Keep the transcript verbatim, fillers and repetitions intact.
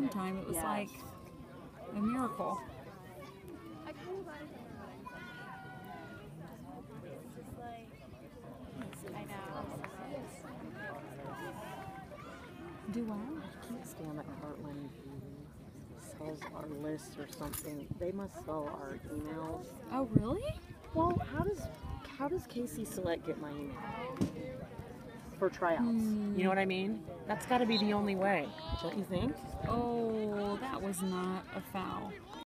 game time. It was Yes. like a miracle. I know. Do what? I can't stand that Heartland sells our lists or something. They must sell our emails. Oh, really? Well, how does how does Casey Select get my email for tryouts? Hmm. You know what I mean? That's got to be the only way, don't you think? Oh, that was not a foul.